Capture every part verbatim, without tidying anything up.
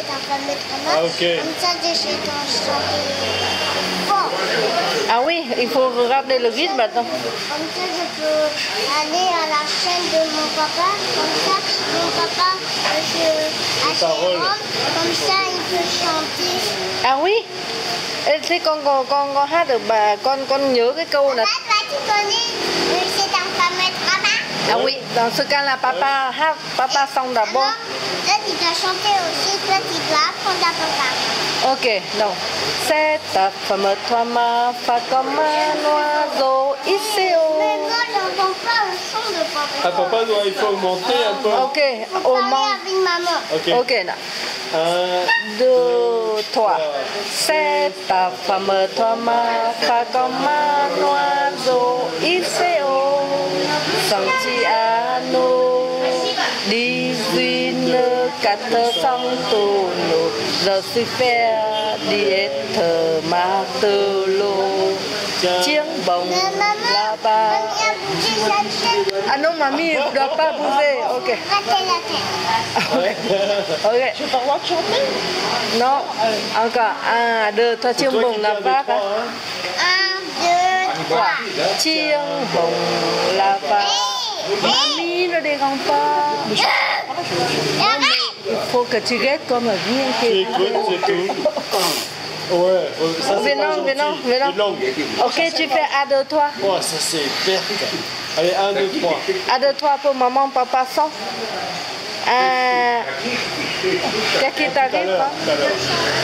un fameux trauma. Ah, ok. Comme ça, je sais chanter fort. Ah oui, il faut regarder le guide maintenant. Comme ça, je peux aller à la chaîne de mon papa. Comme ça, mon papa, euh, je, à Parole. Jérôme, comme ça, il peut chanter. À oui. Ê, thế con con con con hát được bà con con nhớ cái câu là Papa, tu connais, euh, c'est un fameux trauma. ah oui, dans ce cas-là papa hát papa xong d'abord. Alors, là, tu dois chanter aussi. Toi, tu dois apprendre à papa. Ok, donc c'est ta fameuse trauma, pas comme un oiseau ici Mais haut. moi, j'entends pas le son de papa. Ah, papa, doit, il faut augmenter un peu. Ok, Faut au parler moins. avec maman. Ok. Ok, là. Un, Deux, trois. C'est ta fameuse trauma, pas comme un oiseau ici haut. Senti à nous, dix-huit, quatre cents tonneaux. Je suis fier d'y être matelot. Chiếc bồng là-bas. Mamie a bougé sa tête. Ah non, mamie ne doit pas bouger. Ok. Rater la tête. Ok. tu vas voir chanter. Non, encore. Un, deux, trois, chiếc Toi bồng qui là viens de bas. trois, hein. Un, deux, trois. Chiếc bồng là bas. Hey, hey. Mamie ne dérange pas. Arrête. Il faut que tu restes comme un bien Tu qui écoutes, c'est tout. Ouais, ça c'est Mais pas non, mais non, gentil. mais non. Une langue. Ok, tu fais un, deux, trois. Oh, ça c'est hyper. Allez, un, deux, trois. Un, deux, trois pour maman, papa, sans. Un. Qu'est-ce qui Tout à t'arrive? l'heure, Hein? tout à l'heure.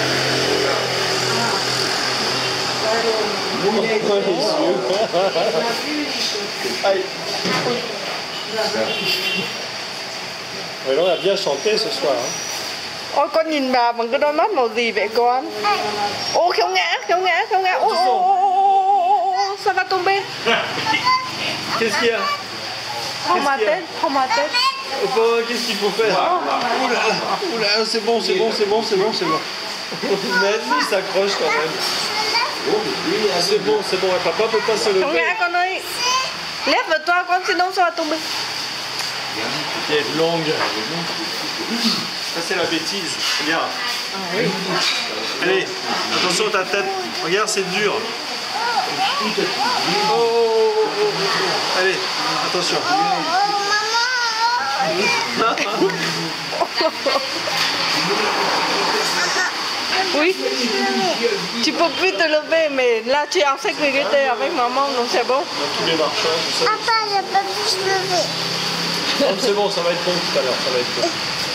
Oh, les yeux. Aïe. Mais là, on a bien chanté ce soir. Hein. Ôi con nhìn bà bằng cái đôi mắt màu gì vậy con? Ô khéo ngã, khéo ngã, khéo ngã. Ô, ô, ô, ô, ô, ça va tomber. Qu'est-ce qu'il y a? Prends ma qu'il y a tête, prends ma tête. Faut- Qu'est-ce qu'il faut faire? Oula, oula, c'est bon, c'est bon, c'est bon, c'est bon, c'est bon. Mais lui, il s'accroche quand même. Ah, c'est bon, c'est bon, ouais, papa peut pas se Khéo lever. ngã con ơi. Lève-toi con, sinon ça va tomber. Qui est longue. Ça c'est la bêtise. Regarde. Allez, attention à ta tête. Regarde, c'est dur. Oh, oh, oh, oh, oh. Allez, attention. Oh, maman. Oui. Tu peux plus te lever, mais là tu es en sécurité avec maman, donc c'est bon. Dans tous les marchands, tout ça. Papa, je peux plus se lever. Non, c'est bon, ça va être bon tout à l'heure, ça va être bon.